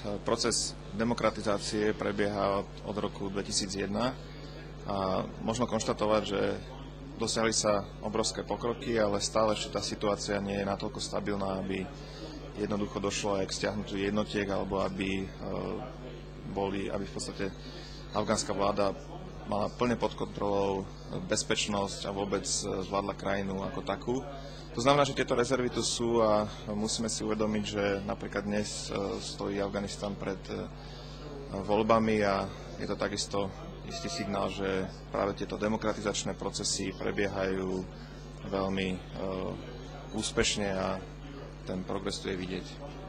proces demokratizácie prebieha od roku 2001 a možno konštatovať, že dosiahli sa obrovské pokroky, ale stále ešte tá situácia nie je natoľko stabilná, aby jednoducho došlo aj k stiahnutiu jednotiek alebo aby v podstate afgánska vláda mala plne pod kontrolou bezpečnosť a vôbec zvládla krajinu ako takú. To znamená, že tieto rezervy tu sú a musíme si uvedomiť, že napríklad dnes stojí Afganistan pred voľbami a je to takisto istý signál, že práve tieto demokratizačné procesy prebiehajú veľmi úspešne a ten progres tu je vidieť.